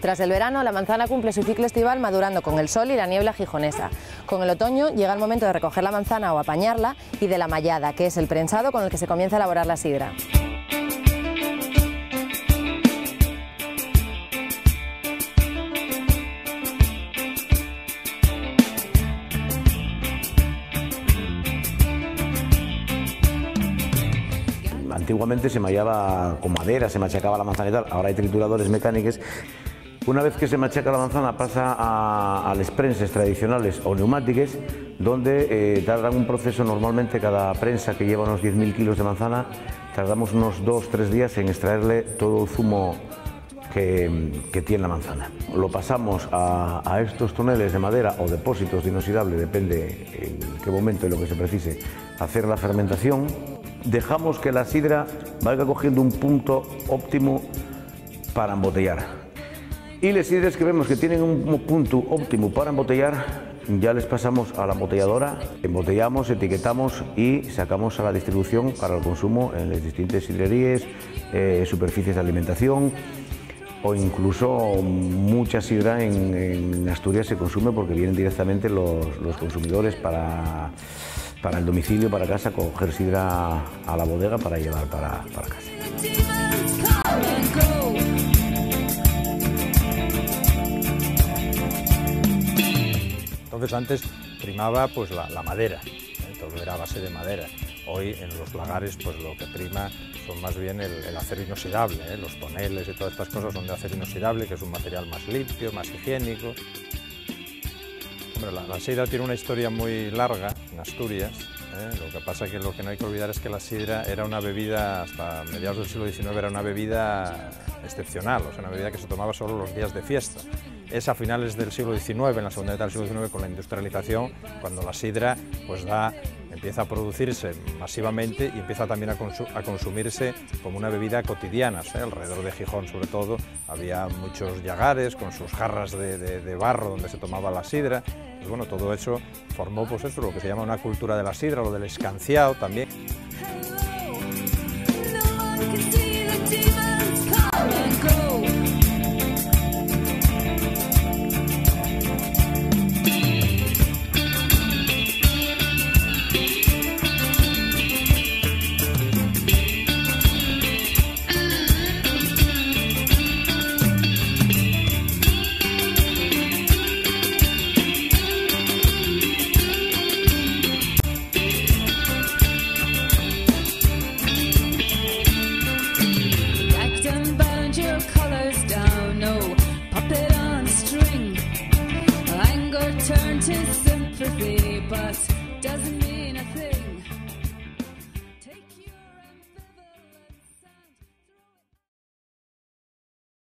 Tras el verano, la manzana cumple su ciclo estival madurando con el sol y la niebla gijonesa. Con el otoño llega el momento de recoger la manzana o apañarla y de la mallada, que es el prensado con el que se comienza a elaborar la sidra. Antiguamente se mallaba con madera, se machacaba la manzana y tal, ahora hay trituradores mecánicos. Una vez que se machaca la manzana pasa a las prensas tradicionales o neumáticas, donde tardan un proceso, normalmente cada prensa que lleva unos 10.000 kilos de manzana, tardamos unos 2-3 días en extraerle todo el zumo que tiene la manzana. Lo pasamos a estos toneles de madera o depósitos de inoxidable, depende en qué momento y lo que se precise, hacer la fermentación. Dejamos que la sidra vaya cogiendo un punto óptimo para embotellar. Y las sidras que vemos que tienen un punto óptimo para embotellar, ya les pasamos a la embotelladora, embotellamos, etiquetamos y sacamos a la distribución para el consumo en las distintas sidrerías, superficies de alimentación, o incluso mucha sidra en Asturias se consume porque vienen directamente los consumidores para el domicilio, para casa, coger sidra a la bodega para llevar para casa. Entonces antes primaba pues la madera, todo era a base de madera. Hoy en los lagares pues lo que prima son más bien el acero inoxidable, los toneles y todas estas cosas son de acero inoxidable, que es un material más limpio, más higiénico. Hombre, la sidra tiene una historia muy larga en Asturias. Lo que pasa es que lo que no hay que olvidar es que la sidra era una bebida, hasta mediados del siglo XIX, era una bebida excepcional, o sea, una bebida que se tomaba solo los días de fiesta. Es a finales del siglo XIX, en la segunda mitad del siglo XIX, con la industrialización, cuando la sidra pues empieza a producirse masivamente y empieza también a consumirse como una bebida cotidiana. Alrededor de Gijón, sobre todo, había muchos llagares con sus jarras de barro donde se tomaba la sidra. Pues bueno, todo eso formó pues eso, lo que se llama una cultura de la sidra, lo del escanciado también. Turn to sympathy, but doesn't mean a thing.